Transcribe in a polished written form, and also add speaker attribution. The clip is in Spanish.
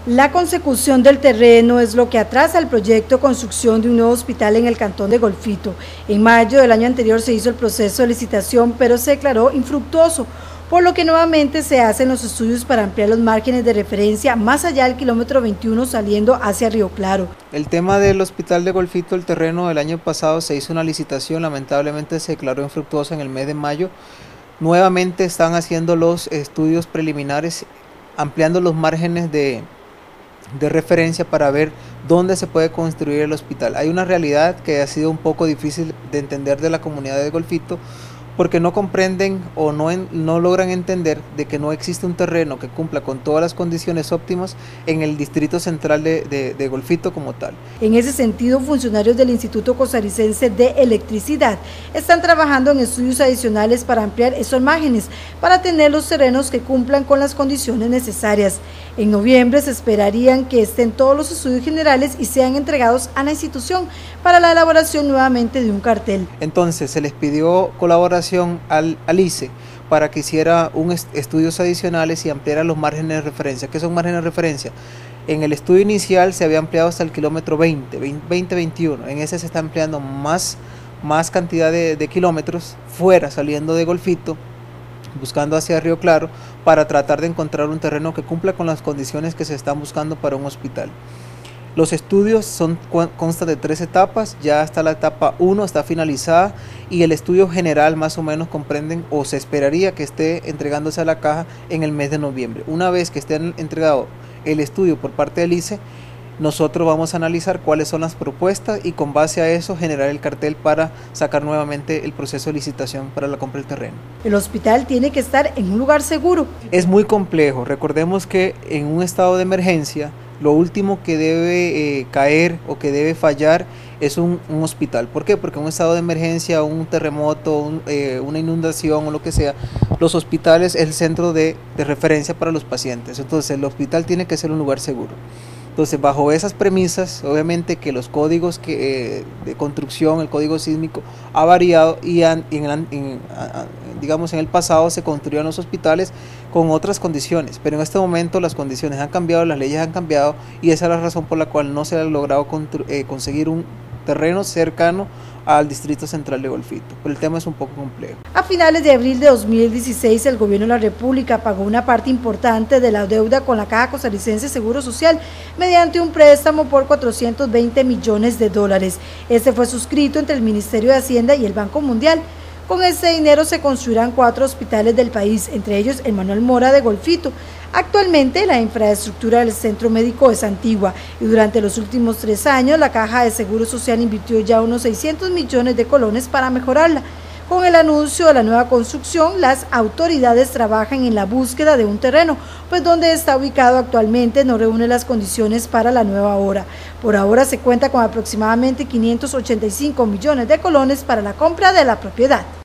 Speaker 1: La consecución del terreno es lo que atrasa el proyecto de construcción de un nuevo hospital en el cantón de Golfito. En mayo del año anterior se hizo el proceso de licitación, pero se declaró infructuoso, por lo que nuevamente se hacen los estudios para ampliar los márgenes de referencia más allá del kilómetro 21 saliendo hacia Río Claro.
Speaker 2: El tema del hospital de Golfito, el terreno del año pasado se hizo una licitación, lamentablemente se declaró infructuosa en el mes de mayo. Nuevamente están haciendo los estudios preliminares, ampliando los márgenes de referencia para ver dónde se puede construir el hospital. Hay una realidad que ha sido un poco difícil de entender de la comunidad de Golfito, porque no comprenden o no logran entender de que no existe un terreno que cumpla con todas las condiciones óptimas en el distrito central de Golfito como tal.
Speaker 1: En ese sentido, funcionarios del Instituto Costarricense de Electricidad están trabajando en estudios adicionales para ampliar esos márgenes, para tener los terrenos que cumplan con las condiciones necesarias. En noviembre se esperarían que estén todos los estudios generales y sean entregados a la institución para la elaboración nuevamente de un cartel.
Speaker 2: Entonces se les pidió colaboración al ICE para que hiciera estudios adicionales y ampliara los márgenes de referencia. ¿Qué son márgenes de referencia? En el estudio inicial se había ampliado hasta el kilómetro 20-21, en ese se está ampliando más cantidad de kilómetros fuera, saliendo de Golfito, buscando hacia Río Claro, para tratar de encontrar un terreno que cumpla con las condiciones que se están buscando para un hospital. Los estudios constan de 3 etapas, ya hasta la etapa 1 está finalizada y el estudio general más o menos comprenden o se esperaría que esté entregándose a la caja en el mes de noviembre. Una vez que esté entregado el estudio por parte del ICE, nosotros vamos a analizar cuáles son las propuestas y con base a eso generar el cartel para sacar nuevamente el proceso de licitación para la compra del terreno.
Speaker 1: El hospital tiene que estar en un lugar seguro.
Speaker 2: Es muy complejo, recordemos que en un estado de emergencia lo último que debe caer o que debe fallar es un hospital. ¿Por qué? Porque en un estado de emergencia, un terremoto, una inundación o lo que sea, los hospitales es el centro de referencia para los pacientes. Entonces el hospital tiene que ser un lugar seguro. Entonces, bajo esas premisas, obviamente que los códigos de construcción, el código sísmico ha variado y digamos en el pasado se construían los hospitales con otras condiciones, pero en este momento las condiciones han cambiado, las leyes han cambiado y esa es la razón por la cual no se ha logrado conseguir un terreno cercano al distrito central de Golfito, pero el tema es un poco complejo.
Speaker 1: A finales de abril de 2016, el gobierno de la República pagó una parte importante de la deuda con la Caja Costarricense de Seguro Social mediante un préstamo por $420 millones. Este fue suscrito entre el Ministerio de Hacienda y el Banco Mundial. Con este dinero se construirán 4 hospitales del país, entre ellos el Manuel Mora de Golfito. Actualmente la infraestructura del centro médico es antigua y durante los últimos 3 años la Caja de Seguro Social invirtió ya unos 600 millones de colones para mejorarla. Con el anuncio de la nueva construcción, las autoridades trabajan en la búsqueda de un terreno, pues donde está ubicado actualmente no reúne las condiciones para la nueva obra. Por ahora se cuenta con aproximadamente 585 millones de colones para la compra de la propiedad.